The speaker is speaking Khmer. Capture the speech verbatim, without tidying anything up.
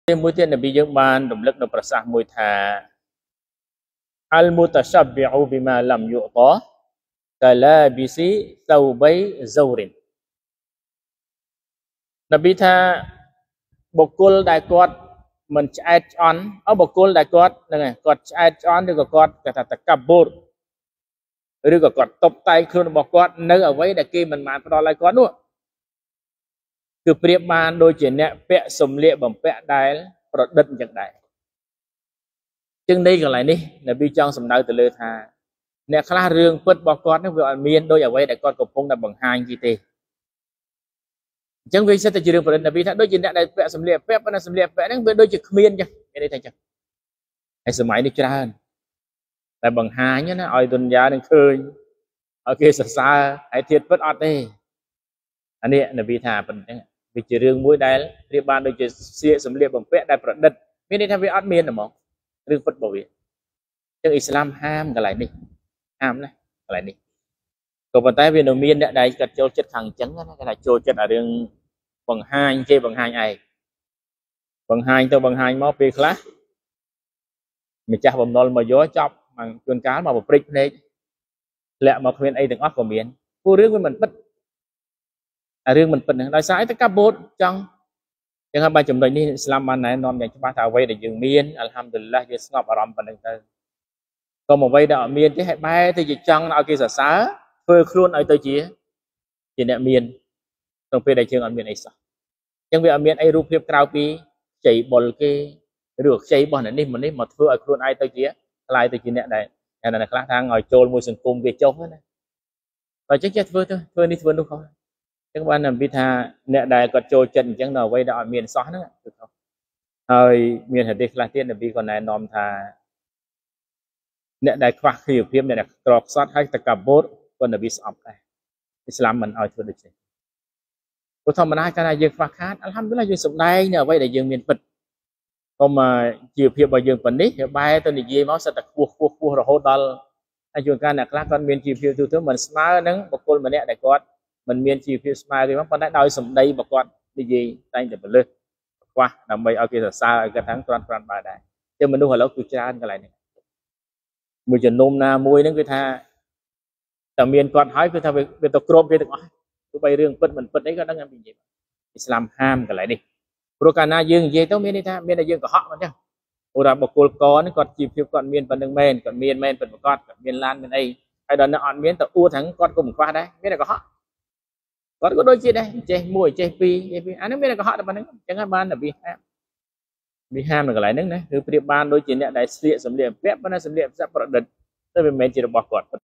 មួយទៀតនប៊ីយើងបានរំលឹកនៅប្រសាសន៍មួយថាអលមូតសាប៊ីអ៊ូប៊ីម៉ាឡាំយុអតាកាឡាប៊ីស៊ីតៅបៃហ្សូរិននប៊ីថាបុគ្គលដែលគាត់មិនឆ្អែតឆ្អន់អបុគ្គលដែលគាត់ហ្នឹងហើយគាត់ឆ្អែតឆ្អន់ឬក៏គាត់គេថាតកាបូរឬក៏គាត់តបតែងខ្លួនរបស់គាត់នៅអ្វីដែលគេមិនបានផ្ដល់ឲ្យគាត់នោះគឺប្រៀបបានដូចជាអ្នកពាក់សម្លៀកបំពាក់ដែលប្រឌិតអញ្ចឹងដែរជាងនេះកន្លែងនេះនប៊ីចង់សំដៅទៅលើថាអ្នកខ្លះរឿងពិតរបស់គាត់នោះវាអត់មានដូចអ្វីដែលគាត់កំពុងតែបង្ហាញគេទេអញ្ចឹងវាសិតតែជារឿងប្រឌិតនប៊ីថាដូចជាអ្នកដែលពាក់សម្លៀកពាក់ប៉ុន្តែសម្លៀកពាក់ហ្នឹងវាដូចជាគ្មានអញ្ចឹងមានន័យថាអញ្ចឹងហើយសម័យនេះច្រើនតែបង្ហាញណាឲ្យទុនយ៉ានឹងឃើញឲ្យគេសរសើរហើយធៀបពិតអត់ទេអានេះនប៊ីថាប៉ុណ្្នឹងវាជារឿងមួយដែលប្រៀបបានដូចជាសៀកសម្លៀកបំពាក់ដែលប្រឌិតមានន័យថាវាអត់មានហ្មងរឿងពិតរបស់វាអញ្ចឹងអ៊ីស្លាមហាមកន្លែងនេះហាមណាកន្លែងនេះក៏ប៉ុន្តែវានៅមានអ្នកដែលគាត់ចូលចិត្តខាងអញ្ចឹងណាគេថាចូលចិត្តអារឿងបង្ហាញគេបង្ហាញឯងបង្ហាញទៅបង្ហាញមកពេលខ្លះម្ចាស់បំណុលមកយកចាប់មកជួនកាលមកប្រព្រឹត្តភ្នែកធ្លាក់មកគ្មានអីទាំងអស់ក៏មានព្រោះរឿងវាមិនពិតអារឿងមិនពិតហ្នឹងដោយសារអីទៅកាបូតចង់ចឹងហើយបើចំណុចនេះអ៊ីស្លាមបានណែនាំយ៉ាងច្បាស់ថាអ្វីដែលយើងមានអល់ហាំឌុលឡាយើងស្ងប់អារម្មណ៍ប៉ុណ្្នឹងទៅក៏អ្វីដែលអត់មានទេឲ្យបែរទៅជាចង់ឲ្យគេសរសើរធ្វើខ្លួនឲ្យទៅជាជាអ្នកមានក្នុងពេលដែលយើងអត់មានអីសោះចឹងវាអត់មានអីរូបភាពក្រៅពីខ្ចីបុលគេឬខ្ចីរបស់អ្នកនេះមកនេះមកធ្វើឲ្យខ្លួនឯងទៅជាខ្លាយទៅជាអ្នកដែលអ្នកខ្លះថាឲ្យចូលមួយសង្គមវាចុះណាបើចឹងចេះធ្វើទៅធ្វើនេះធ្វើនោះខុសចឹងបាននប៊ីថាអ្នកដែលគាត់ចូលចិត្តអញ្ចឹងនៅអ្វីដែលអត់មានសោះហ្នឹងគឺខុសហើយមានហាឌីសខ្លះទៀតនប៊ីក៏ណែនាំថាអ្នកដែលខ្វះគ្រាភាពអ្នកដែលក្រខ្សត់ហើយតកាបូតក៏នប៊ីស្អប់ដែរអ៊ីស្លាមមិនឲ្យធ្វើដូចនេះព្រោះធម្មតាកាលណាយើងខ្វះខាតអល់ហាំឌុលឡាយើងសម្ដែងនៅអ្វីដែលយើងមានពិតកុំជាភាពរបស់យើងប៉ុណ្នេះវាបែរទៅនិយាយមកសិតតែខ្ពស់ខ្ពស់ខ្ពស់រហូតដល់ហើយជួនកាលអ្នកខ្លះគាត់មានជីវភាពទូទៅមិនស្មើនឹងបុគ្គលម្នាក់ដែលគាត់មិនមានជីវភាពស្មើទេមកប៉ុន្តែដោយសម្ដីរបស់គាត់និយាយតែងតែពលិសខ្វះដើម្បីឲ្យគេសរសើរឲ្យគាត់ថាងត្រាន់ត្រាន់បើដែរតែមនុស្សឥឡូវគឺច្រើនកន្លែងនេះមួយជំនុំណាមួយហ្នឹងគឺថាតែមានគាត់ហើយគឺថាវាទៅគ្របគេទាំងអស់ទោះបីរឿងពិតមិនពិតអីក៏ដឹងតែនិយាយអ៊ីស្លាមហាមកន្លែងនេះព្រោះកាលណាយើងនិយាយទៅមានន័យថាមានតែយើងកុហកមិនចឹងព្រោះថាបុគ្គលកនេះគាត់ជីវភាពគាត់មានប៉ុណ្្នឹងមែនគាត់មានមែនពិតប្រាកដគាត់មានឡានមានអីហើយដល់នៅអត់មានទៅអួតថាគាត់ក៏មិនខ្វះដែរមានតែកុហកគាត់ក៏ដូចជាដែរចេះមួយចេះពីរចេះពីរអានេះមានតែកុហកតែប៉ុណ្្នឹងអញ្ចឹងហើយបានតែវាហាមវាហាមនៅកន្លែងហ្នឹងណាគឺប្រៀបបានដូចជាអ្នកដែលស្លៀកសម្លៀកបំពាក់ប៉ុន្តែសម្លៀកបំពាក់ប្រឌិតទៅវាមិនមែនជារបស់គាត់